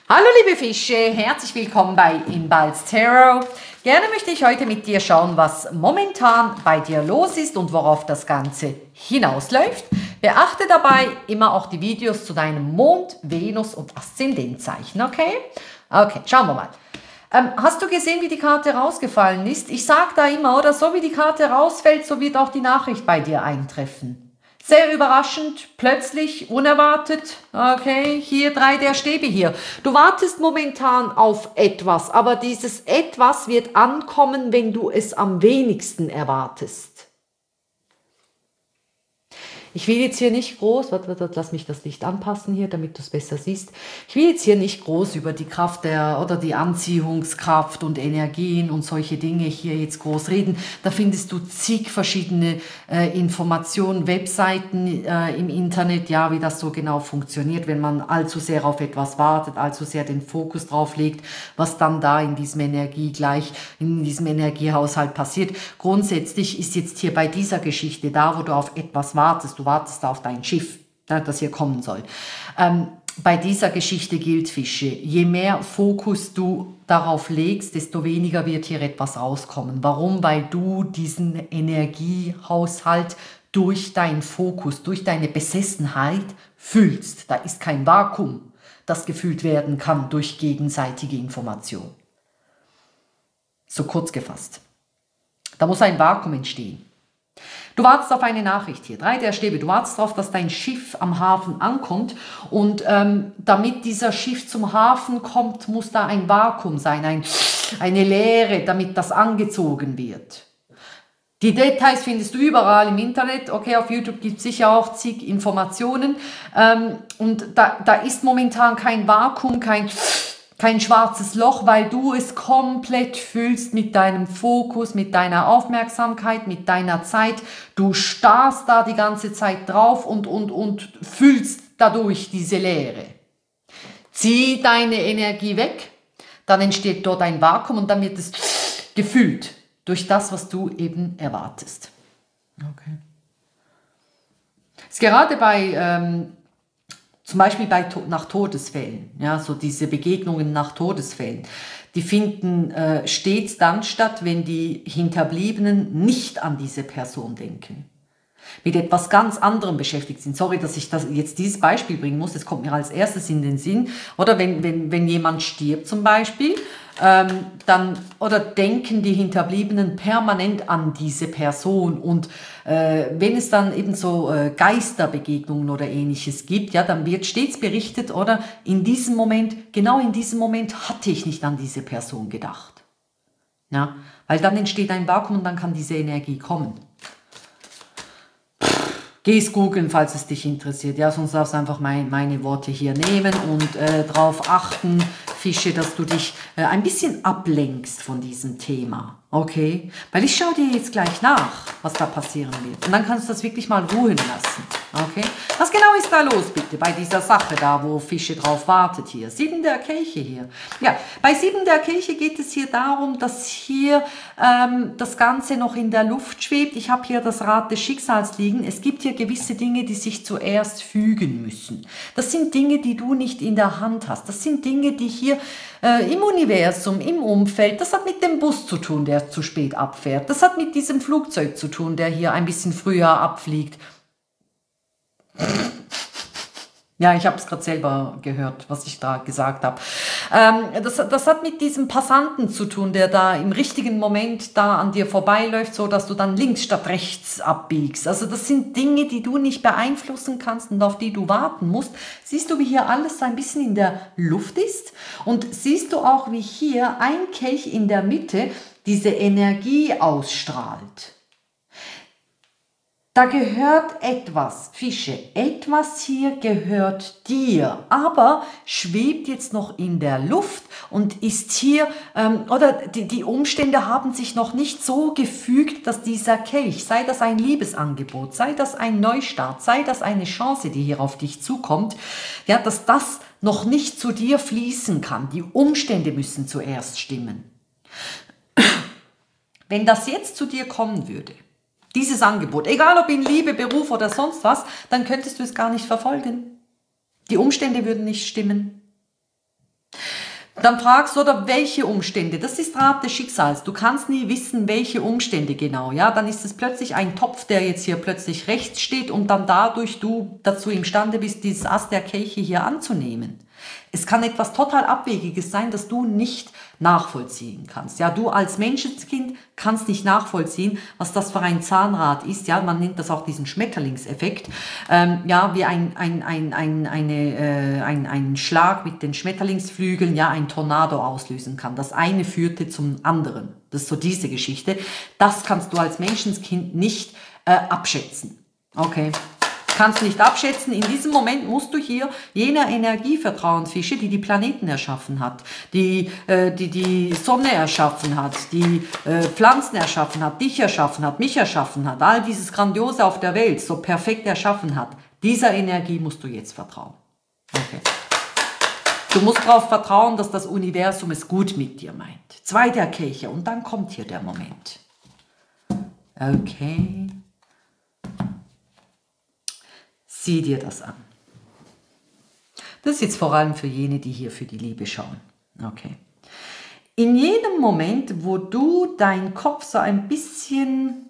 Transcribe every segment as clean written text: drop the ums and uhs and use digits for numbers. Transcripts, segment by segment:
Hallo liebe Fische, herzlich willkommen bei Inbalz Tarot. Gerne möchte ich heute mit dir schauen, was momentan bei dir los ist und worauf das Ganze hinausläuft. Beachte dabei immer auch die Videos zu deinem Mond, Venus und Aszendentzeichen, okay? Okay, schauen wir mal. Hast du gesehen, wie die Karte rausgefallen ist? Ich sage da immer, oder so wie die Karte rausfällt, so wird auch die Nachricht bei dir eintreffen. Sehr überraschend, plötzlich, unerwartet. Okay, hier 3 der Stäbe hier. Du wartest momentan auf etwas, aber dieses etwas wird ankommen, wenn du es am wenigsten erwartest. Ich will jetzt hier nicht groß, warte, lass mich das Licht anpassen hier, damit du es besser siehst. Ich will jetzt hier nicht groß über die Kraft oder die Anziehungskraft und Energien und solche Dinge hier jetzt groß reden. Da findest du zig verschiedene Informationen, Webseiten im Internet, ja, wie das so genau funktioniert, wenn man allzu sehr auf etwas wartet, allzu sehr den Fokus drauf legt, was dann da in diesem Energiehaushalt passiert. Grundsätzlich ist jetzt hier bei dieser Geschichte, da wo du auf etwas wartest, du wartest da auf dein Schiff, das hier kommen soll. Bei dieser Geschichte gilt, Fische, je mehr Fokus du darauf legst, desto weniger wird hier etwas rauskommen. Warum? Weil du diesen Energiehaushalt durch deinen Fokus, durch deine Besessenheit fühlst. Da ist kein Vakuum, das gefüllt werden kann durch gegenseitige Information. So kurz gefasst. Da muss ein Vakuum entstehen. Du wartest auf eine Nachricht hier, 3 der Stäbe. Du wartest darauf, dass dein Schiff am Hafen ankommt und damit dieser Schiff zum Hafen kommt, muss da ein Vakuum sein, eine Leere, damit das angezogen wird. Die Details findest du überall im Internet, okay, auf YouTube gibt es sicher auch zig Informationen und da ist momentan kein Vakuum, kein schwarzes Loch, weil du es komplett füllst mit deinem Fokus, mit deiner Aufmerksamkeit, mit deiner Zeit. Du starrst da die ganze Zeit drauf und füllst dadurch diese Leere. Zieh deine Energie weg, dann entsteht dort ein Vakuum und dann wird es gefüllt durch das, was du eben erwartest. Okay. Ist gerade bei zum Beispiel nach Todesfällen, ja, so diese Begegnungen nach Todesfällen, die finden stets dann statt, wenn die Hinterbliebenen nicht an diese Person denken, mit etwas ganz anderem beschäftigt sind. Sorry, dass ich jetzt dieses Beispiel bringen muss, das kommt mir als erstes in den Sinn. Oder wenn jemand stirbt zum Beispiel, oder denken die Hinterbliebenen permanent an diese Person und wenn es dann eben so Geisterbegegnungen oder ähnliches gibt, ja, dann wird stets berichtet, oder genau in diesem Moment hatte ich nicht an diese Person gedacht. Ja, weil dann entsteht ein Vakuum und dann kann diese Energie kommen. Geh es googeln, falls es dich interessiert. Ja, sonst darfst du einfach meine Worte hier nehmen und darauf achten, Fische, dass du dich ein bisschen ablenkst von diesem Thema. Okay? Weil ich schaue dir jetzt gleich nach, was da passieren wird. Und dann kannst du das wirklich mal ruhen lassen. Okay? Was genau ist da los, bitte, bei dieser Sache da, wo Fische drauf wartet hier? 7 der Kelche hier. Ja, bei 7 der Kelche geht es hier darum, dass hier das Ganze noch in der Luft schwebt. Ich habe hier das Rad des Schicksals liegen. Es gibt hier gewisse Dinge, die sich zuerst fügen müssen. Das sind Dinge, die du nicht in der Hand hast. Das sind Dinge, die hier im Universum, im Umfeld, das hat mit dem Bus zu tun, der zu spät abfährt. Das hat mit diesem Flugzeug zu tun, der hier ein bisschen früher abfliegt. Ja, ich habe es gerade selber gehört, was ich da gesagt habe. Das hat mit diesem Passanten zu tun, der da im richtigen Moment da an dir vorbeiläuft, so dass du dann links statt rechts abbiegst. Also das sind Dinge, die du nicht beeinflussen kannst und auf die du warten musst. Siehst du, wie hier alles so ein bisschen in der Luft ist? Und siehst du auch, wie hier ein Kelch in der Mitte diese Energie ausstrahlt? Da gehört etwas, Fische, etwas hier gehört dir, aber schwebt jetzt noch in der Luft und ist hier, oder die Umstände haben sich noch nicht so gefügt, dass dieser Kelch, sei das ein Liebesangebot, sei das ein Neustart, sei das eine Chance, die hier auf dich zukommt, ja, dass das noch nicht zu dir fließen kann. Die Umstände müssen zuerst stimmen. Wenn das jetzt zu dir kommen würde, dieses Angebot, egal ob in Liebe, Beruf oder sonst was, dann könntest du es gar nicht verfolgen. Die Umstände würden nicht stimmen. Dann fragst du, oder welche Umstände? Das ist Rat des Schicksals. Du kannst nie wissen, welche Umstände genau. Ja, dann ist es plötzlich ein Topf, der jetzt hier plötzlich rechts steht und dann dadurch du dazu imstande bist, dieses Ass der Kelche hier anzunehmen. Es kann etwas total Abwegiges sein, das du nicht nachvollziehen kannst. Ja, du als Menschenskind kannst nicht nachvollziehen, was das für ein Zahnrad ist. Ja, man nennt das auch diesen Schmetterlingseffekt. Ja, wie ein Schlag mit den Schmetterlingsflügeln, ja, ein Tornado auslösen kann. Das eine führte zum anderen. Das ist so diese Geschichte. Das kannst du als Menschenskind nicht abschätzen. Okay. Kannst nicht abschätzen. In diesem Moment musst du hier jener Energie vertrauen, Fische, die die Planeten erschaffen hat, die Sonne erschaffen hat, die Pflanzen erschaffen hat, dich erschaffen hat, mich erschaffen hat, all dieses Grandiose auf der Welt so perfekt erschaffen hat. Dieser Energie musst du jetzt vertrauen. Okay. Du musst darauf vertrauen, dass das Universum es gut mit dir meint. 2 der Kelche und dann kommt hier der Moment. Okay. Sieh dir das an. Das ist jetzt vor allem für jene, die hier für die Liebe schauen. Okay. In jedem Moment, wo du deinen Kopf so ein bisschen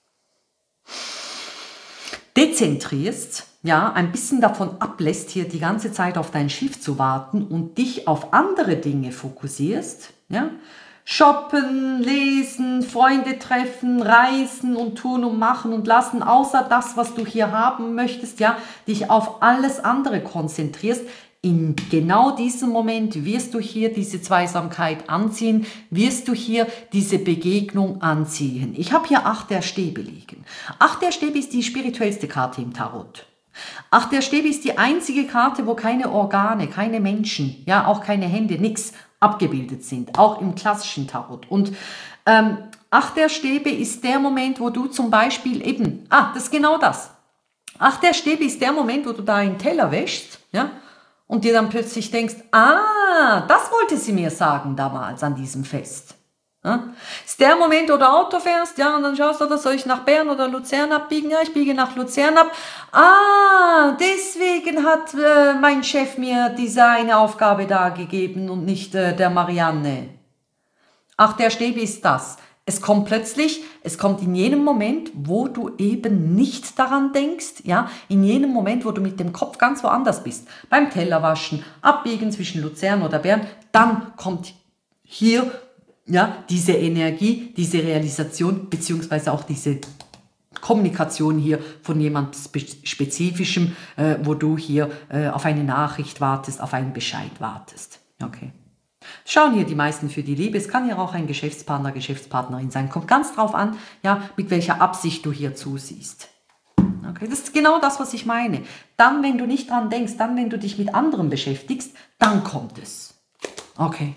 dezentrierst, ja, ein bisschen davon ablässt, hier die ganze Zeit auf dein Schiff zu warten und dich auf andere Dinge fokussierst, ja, shoppen, lesen, Freunde treffen, reisen und tun und machen und lassen, außer das, was du hier haben möchtest, ja, dich auf alles andere konzentrierst. In genau diesem Moment wirst du hier diese Zweisamkeit anziehen, wirst du hier diese Begegnung anziehen. Ich habe hier 8 der Stäbe liegen. 8 der Stäbe ist die spirituellste Karte im Tarot. 8 der Stäbe ist die einzige Karte, wo keine Organe, keine Menschen, ja, auch keine Hände, nichts abgebildet sind, auch im klassischen Tarot. Und 8 der Stäbe ist der Moment, wo du zum Beispiel eben, das ist genau das. 8 der Stäbe ist der Moment, wo du da einen Teller wäschst, ja, und dir dann plötzlich denkst, das wollte sie mir sagen damals an diesem Fest. Ja? Ist der Moment, wo du Auto fährst, ja, und dann schaust du, oder soll ich nach Bern oder Luzern abbiegen? Ja, ich biege nach Luzern ab. Deswegen hat mein Chef mir diese eine Aufgabe da gegeben und nicht der Marianne. 8 der Stäbe ist das. Es kommt plötzlich, es kommt in jenem Moment, wo du eben nicht daran denkst, ja, in jenem Moment, wo du mit dem Kopf ganz woanders bist, beim Tellerwaschen, abbiegen zwischen Luzern oder Bern, dann kommt hier, ja, diese Energie, diese Realisation, beziehungsweise auch diese Kommunikation hier von jemand Spezifischem, wo du hier auf eine Nachricht wartest, auf einen Bescheid wartest. Okay. Schauen hier die meisten für die Liebe. Es kann ja auch ein Geschäftspartner, Geschäftspartnerin sein. Kommt ganz drauf an, ja, mit welcher Absicht du hier zusiehst. Okay, das ist genau das, was ich meine. Dann, wenn du nicht dran denkst, dann, wenn du dich mit anderem beschäftigst, dann kommt es. Okay.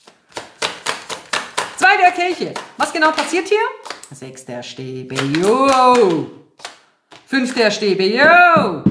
2 der Kelche. Was genau passiert hier? 6 der Stäbe. Jo. 5 der Stäbe. Jo.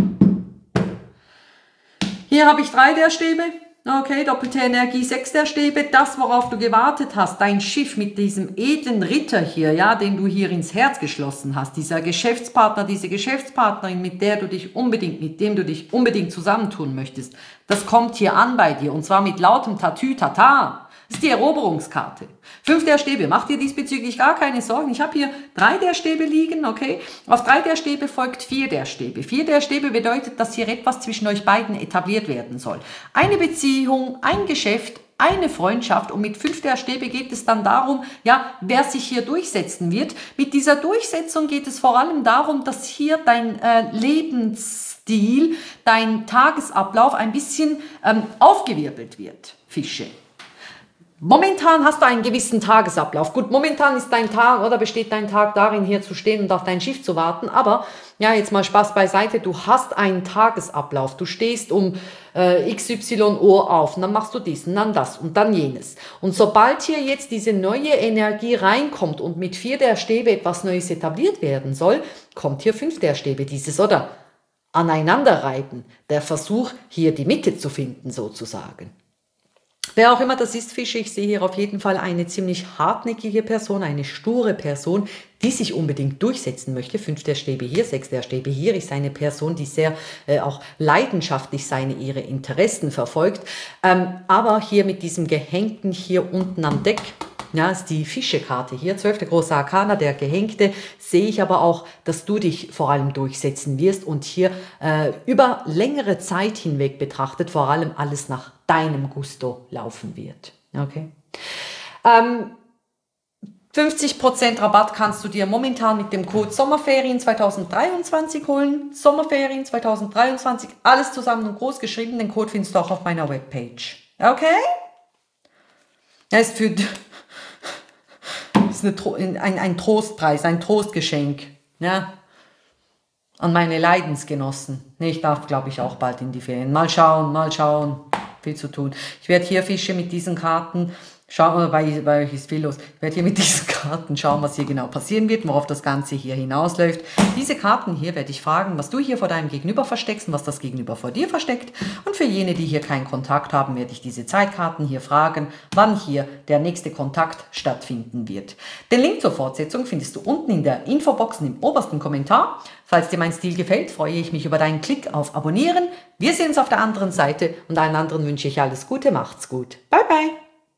Hier habe ich 3 der Stäbe. Okay, doppelte Energie, 6 der Stäbe, das, worauf du gewartet hast, dein Schiff mit diesem edlen Ritter hier, ja, den du hier ins Herz geschlossen hast, dieser Geschäftspartner, diese Geschäftspartnerin, mit dem du dich unbedingt zusammentun möchtest, das kommt hier an bei dir und zwar mit lautem Tatü-Tata. Das ist die Eroberungskarte. 5 der Stäbe, mach dir diesbezüglich gar keine Sorgen. Ich habe hier 3 der Stäbe liegen, okay? Auf 3 der Stäbe folgt 4 der Stäbe. 4 der Stäbe bedeutet, dass hier etwas zwischen euch beiden etabliert werden soll. Eine Beziehung, ein Geschäft, eine Freundschaft und mit 5 der Stäbe geht es dann darum, ja, wer sich hier durchsetzen wird. Mit dieser Durchsetzung geht es vor allem darum, dass hier dein Lebensstil, dein Tagesablauf ein bisschen aufgewirbelt wird, Fische. Momentan hast du einen gewissen Tagesablauf. Gut, momentan ist dein Tag oder besteht dein Tag darin, hier zu stehen und auf dein Schiff zu warten. Aber, ja, jetzt mal Spaß beiseite, du hast einen Tagesablauf. Du stehst um XY Uhr auf und dann machst du dies und dann das und dann jenes. Und sobald hier jetzt diese neue Energie reinkommt und mit 4 der Stäbe etwas Neues etabliert werden soll, kommt hier 5 der Stäbe, dieses oder Aneinanderreiben, der Versuch, hier die Mitte zu finden sozusagen. Wer auch immer das ist, Fische, ich sehe hier auf jeden Fall eine ziemlich hartnäckige Person, eine sture Person, die sich unbedingt durchsetzen möchte. 5 der Stäbe hier, 6 der Stäbe hier, ist eine Person, die sehr auch leidenschaftlich ihre Interessen verfolgt. Aber hier mit diesem Gehängten hier unten am Deck, ja, ist die Fische-Karte hier, 12. große Arkana, der Gehängte, sehe ich aber auch, dass du dich vor allem durchsetzen wirst und hier über längere Zeit hinweg betrachtet, vor allem alles nach deinem Gusto laufen wird. Okay. 50% Rabatt kannst du dir momentan mit dem Code Sommerferien 2023 holen. Sommerferien 2023, alles zusammen und groß geschrieben. Den Code findest du auch auf meiner Webpage. Okay? Das ist ein Trostpreis, ein Trostgeschenk, ja, an meine Leidensgenossen. Nee, ich darf, glaube ich, auch bald in die Ferien. Mal schauen, viel zu tun. Ich werde hier Fische mit diesen Karten, bei euch ist viel los, ich werde hier mit diesen Karten schauen, was hier genau passieren wird, worauf das Ganze hier hinausläuft. Diese Karten hier werde ich fragen, was du hier vor deinem Gegenüber versteckst und was das Gegenüber vor dir versteckt. Und für jene, die hier keinen Kontakt haben, werde ich diese Zeitkarten hier fragen, wann hier der nächste Kontakt stattfinden wird. Den Link zur Fortsetzung findest du unten in der Infobox und im obersten Kommentar. Falls dir mein Stil gefällt, freue ich mich über deinen Klick auf Abonnieren. Wir sehen uns auf der anderen Seite und allen anderen wünsche ich alles Gute, macht's gut. Bye, bye.